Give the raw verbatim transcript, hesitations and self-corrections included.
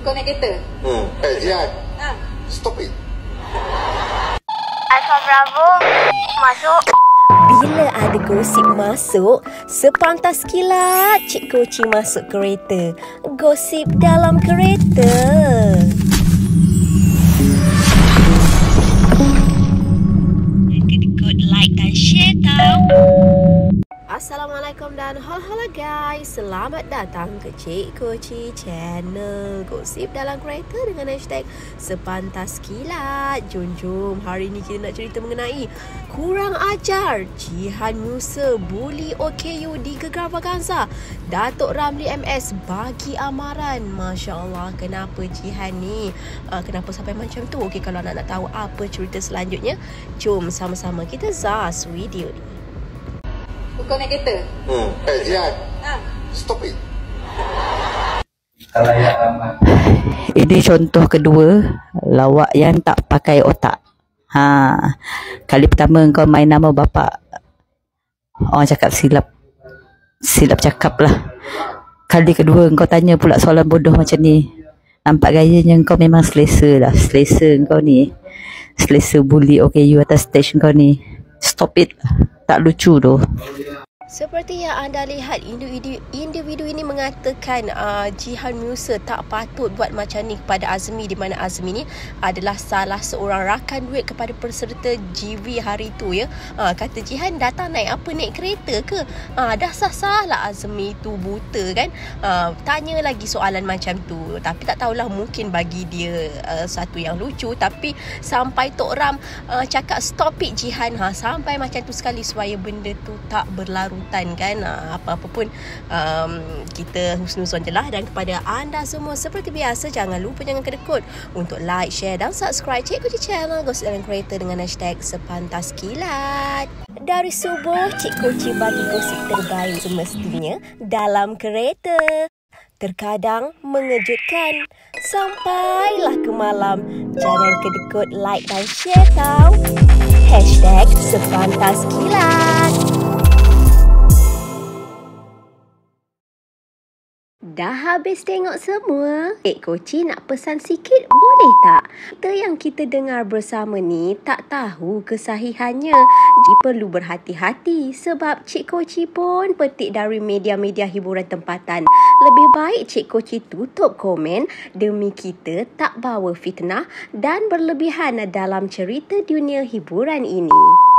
Kau naik kereta? Hmm. Eh, Jihan. Ha? Stop it. Alfa Bravo, masuk. Bila ada gosip masuk, sepantas kilat Cik Koci masuk kereta. Gosip dalam kereta. Kedekut like dan share tau. Assalamualaikum dan halo-halo guys. Selamat datang ke Cik Koci Channel. Gosip dalam kereta dengan hashtag Sepantas Kilat. Jom-jom, hari ni kita nak cerita mengenai kurang ajar Jihan Musa buli O K U di Gegar Vaganza. Datuk Ramli M S bagi amaran. Masya Allah, kenapa Jihan ni? Uh, kenapa sampai macam tu? Okey, kalau nak, nak tahu apa cerita selanjutnya, jom sama-sama kita zas video ni. Kau naik kereta? Hmm. Eh, Jihan. Ha? Stop it. Ini contoh kedua lawak yang tak pakai otak. Ha, kali pertama kau main nama bapa, orang cakap silap, silap cakap lah. Kali kedua kau tanya pula soalan bodoh macam ni. Nampak gayanya kau memang selesa lah, selesa kau ni, selesa bully O K U atas stage kau ni. Stop it, tak lucu tu. Seperti yang anda lihat, individu, individu ini mengatakan uh, Jihan Musa tak patut buat macam ni kepada Azmi, di mana Azmi ni adalah salah seorang rakan duit kepada peserta G V hari tu ya. Uh, kata Jihan, datang naik apa, naik kereta ke? Uh, dah sah-sah lah Azmi tu buta kan. Uh, tanya lagi soalan macam tu. Tapi tak tahulah, mungkin bagi dia uh, satu yang lucu. Tapi sampai Tok Ram uh, cakap stop it Jihan, ha, sampai macam tu sekali supaya benda tu tak berlaru kan. Apa-apa pun um, kita husnuzon je lah. Dan kepada anda semua, seperti biasa, jangan lupa, jangan kedekut untuk like, share dan subscribe Cik Koci Channel Gosip Dalam Kereta dengan hashtag Sepantas Kilat. Dari subuh, Cik Koci bagi gosip terbaik semestinya dalam kereta. Terkadang mengejutkan, sampailah ke malam. Jangan kedekut, like dan share tau. Hashtag Sepantas Kilat. Dah habis tengok semua? Cik Koci nak pesan sikit, boleh tak? Cerita yang kita dengar bersama ni tak tahu kesahihannya. Jadi perlu berhati-hati sebab Cik Koci pun petik dari media-media hiburan tempatan. Lebih baik Cik Koci tutup komen demi kita tak bawa fitnah dan berlebihan dalam cerita dunia hiburan ini.